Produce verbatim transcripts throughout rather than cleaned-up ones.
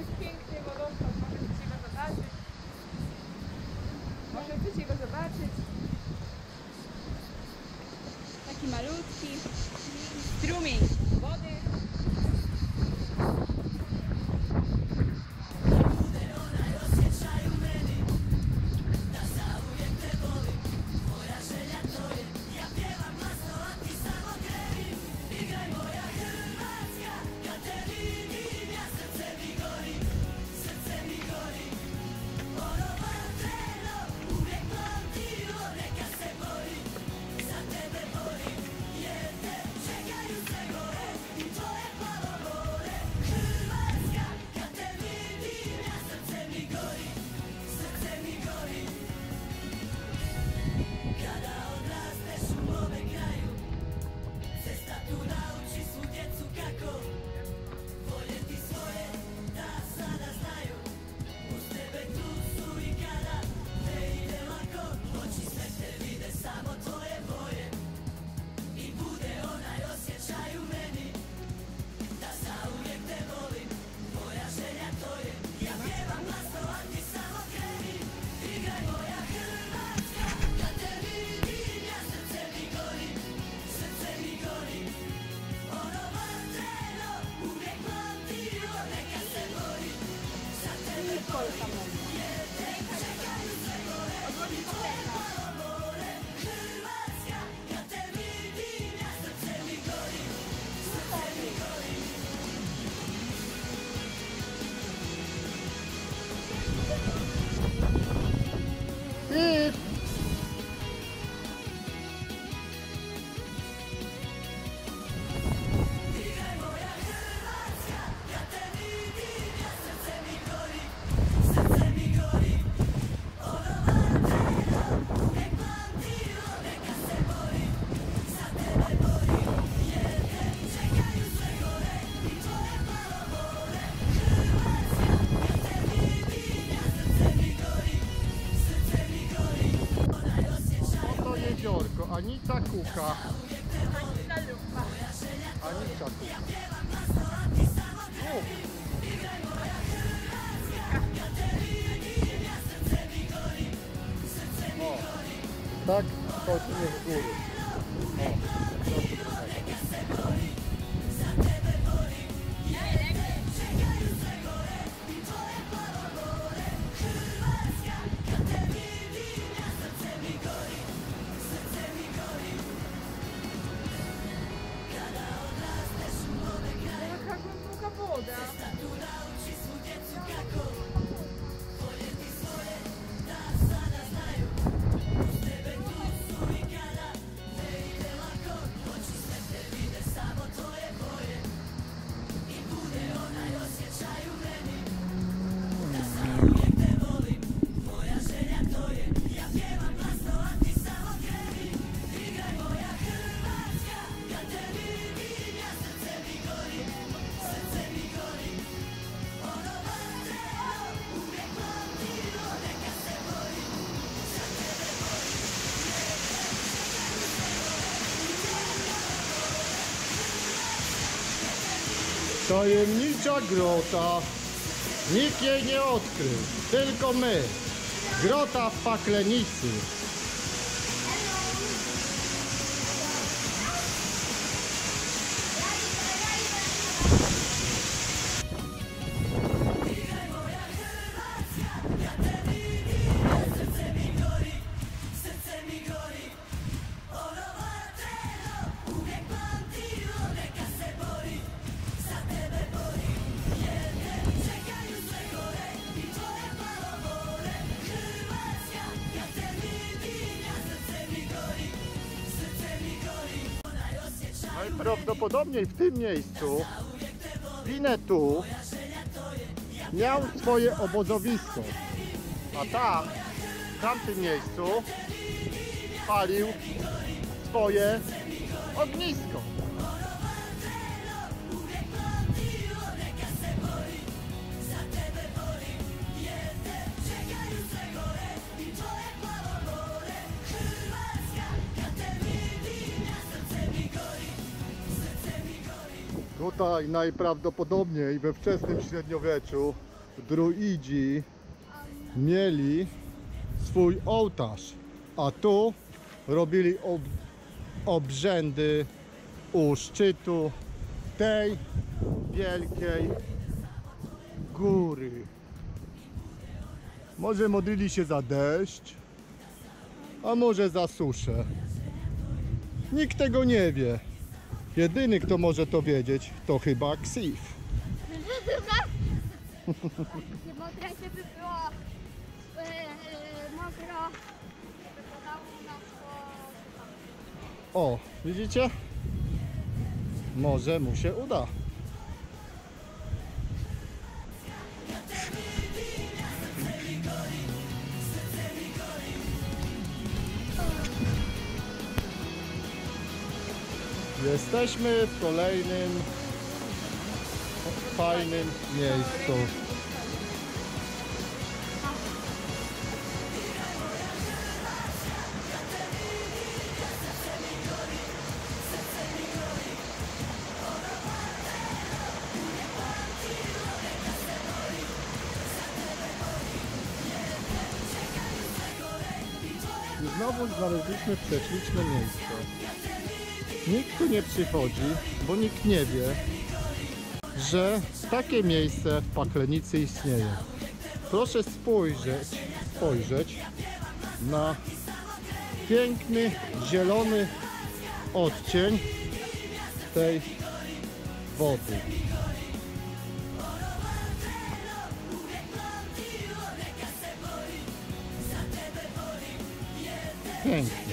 jest piękny wodospad, może chcecie go zobaczyć. Może chcecie go zobaczyć. Taki malutki strumień wody. Anita Kuka. Anita Kuka. O. O, tak chodźmy w góry. Tajemnicza grota. Nikt jej nie odkrył, tylko my. Grota w Paklenicy. Najprawdopodobniej w tym miejscu Winnetou miał swoje obozowisko, a tam, w tamtym miejscu palił swoje ognisko. Tutaj najprawdopodobniej we wczesnym średniowieczu druidzi mieli swój ołtarz, a tu robili ob obrzędy u szczytu tej wielkiej góry. Może modlili się za deszcz, a może za suszę. Nikt tego nie wie. Jedyny, kto może to wiedzieć, to chyba Ksif. Nie mokre, żeby było e, mokro, żeby podało nas po... O, widzicie? Może mu się uda. Jesteśmy w kolejnym fajnym miejscu. I znowu znaleźliśmy prześliczne miejsce. Nikt tu nie przychodzi, bo nikt nie wie, że takie miejsce w Paklenicy istnieje. Proszę spojrzeć, spojrzeć na piękny, zielony odcień tej wody. Pięknie.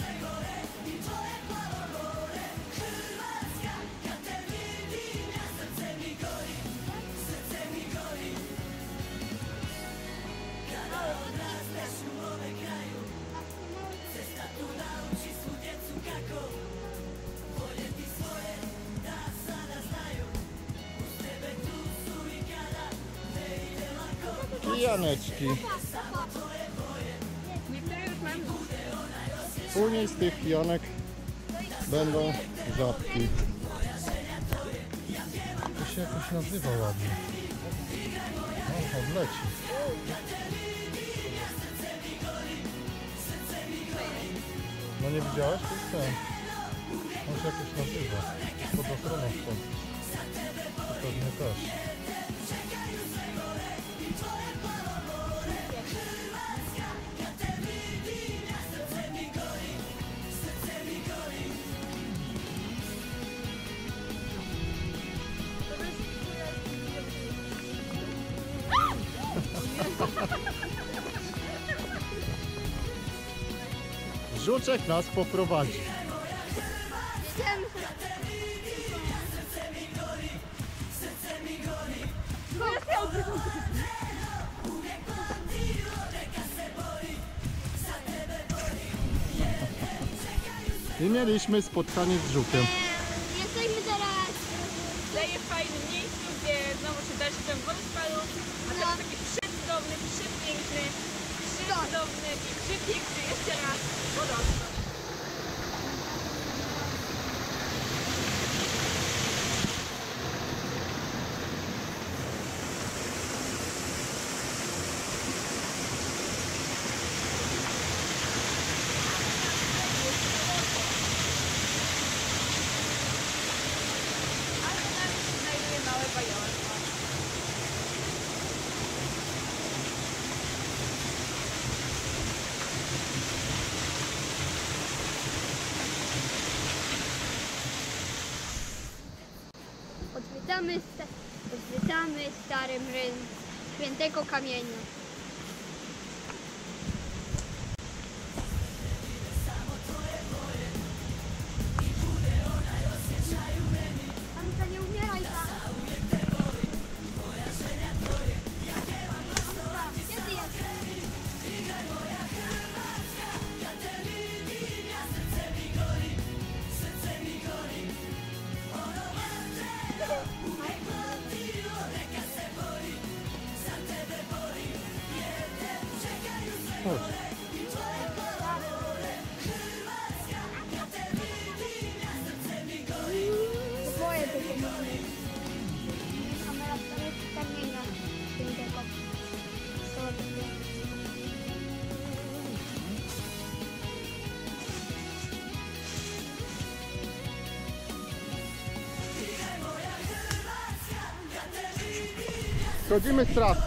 Kijaneczki. Niektóre już mam. Później z tych kijanek będą żabki. To się jakoś nazywa ładnie. O, odleci. No nie widziałeś? To jest ten. On się jakoś nazywa. Pod ochroną stąd. To pewnie też. Żuczek nas poprowadzi. Idziemy. No ja się odwrócę. I mieliśmy spotkanie z żukiem. E, jesteśmy teraz... Daję w fajnym miejscu, gdzie znowu się deszczem wodospadu, a No. teraz taki przecudowny, przepiękny, przecudowny i przepiękny jeszcze raz wodospad. Ale tam się znajduje małe bajorstwo. Odwiedzamy, sta- odwiedzamy stary mryn świętego kamienia. Anka, nie umieraj tam. Anka, gdzie ty jesteś? Chodź. Boję tego mamy. Kamera stary kamienia świętego. Schodzimy z trasy.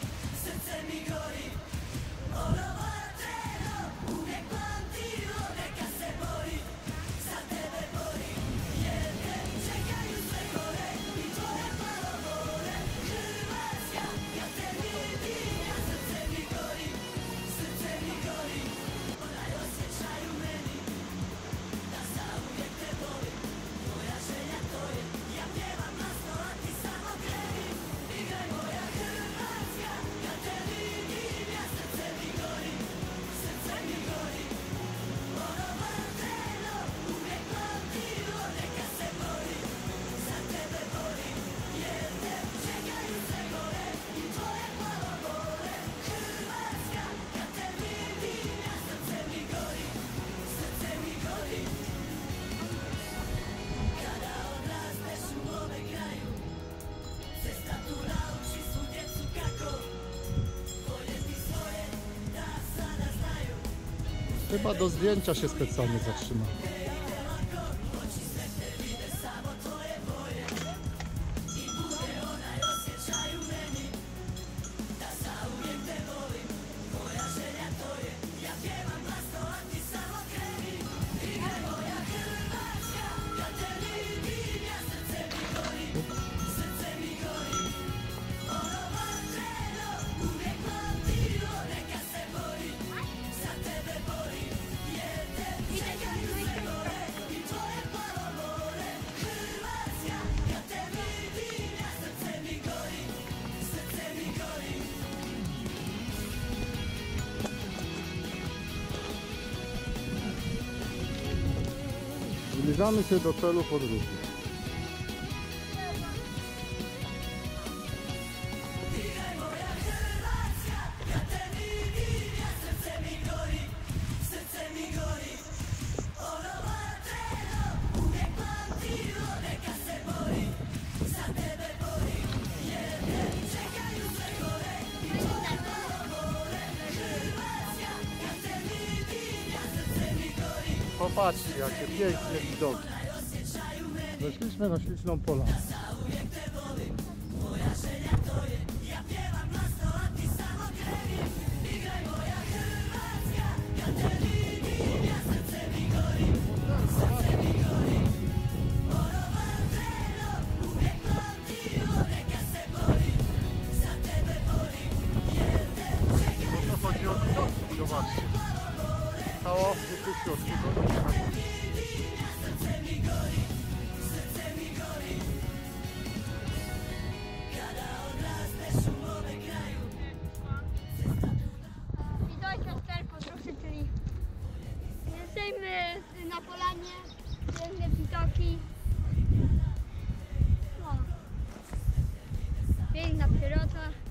Chyba do zdjęcia się specjalnie zatrzymał. Zbliżamy się do celu podróży. Popatrzcie, jakie piękne widoki. Weszliśmy na śliczną polanę. To chodzi o widoki, zobaczcie. Stało w środku. Witajcie z cel podróży, czyli jesteśmy na polanie, piękne widoki. No. Piękna przyroda.